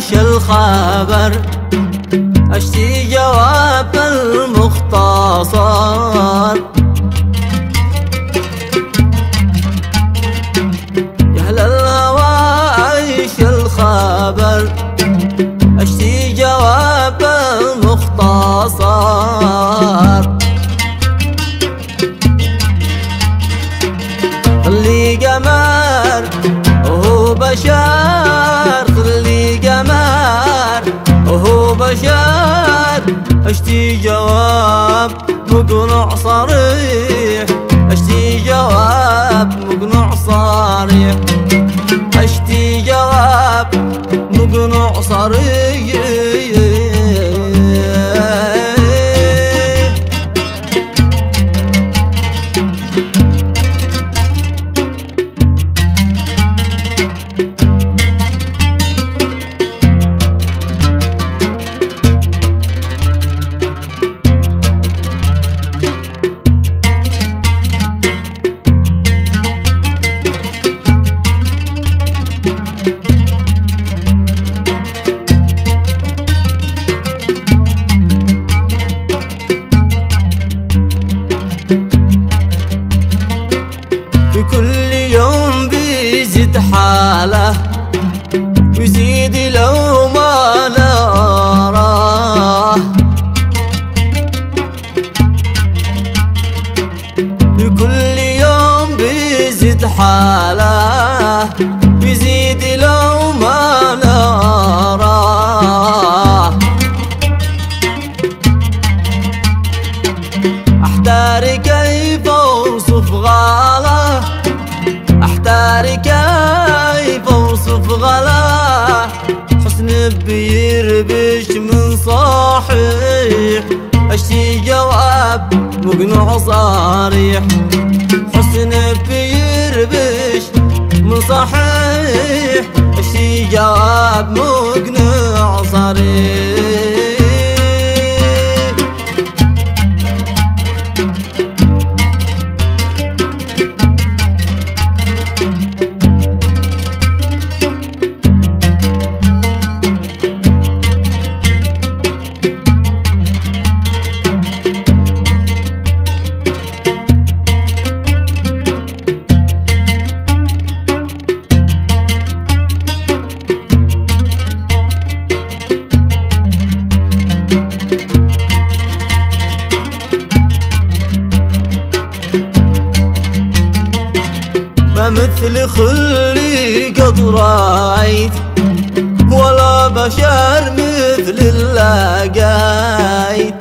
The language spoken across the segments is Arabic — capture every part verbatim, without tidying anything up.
وش الخبر اشتي جواب المختصر. يا اهل الهوى وش الخبر اشتي جواب المختصر. خلي قمر وهو بشر، خلي قمر وهو بشر اشتي جواب مقنع صريح، اشتي جواب مقنع صريح، اشتي جواب مقنع صريح. كل يوم بيزيد حاله ويزيد لو ما نراه، كل يوم بيزيد حاله ويزيد لو ما نراه. احتار كيف اوصف غاله، احتار كيف اوصف غلا، حسن بيربش من صحيح اشتي جواب مقنع صريح، حسن بيربش من صحيح اشتي جواب مقنع صريح. ما مثل خلي قد رايت ولا بشر مثل اللقيت،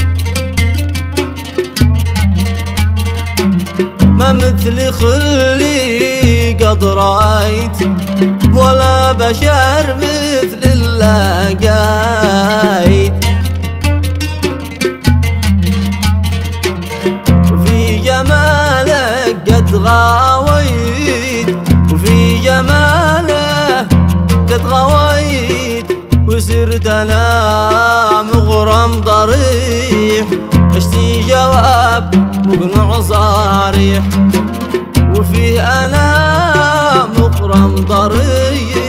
ما مثل خلي قد رايت ولا بشر مثل اللقيت. وفي جمالك قد غاويت، وفي جماله قد غويت وصرت انا مغرم ضريح اشتي جواب مقنع صريح، وفيه انا مغرم ضريح.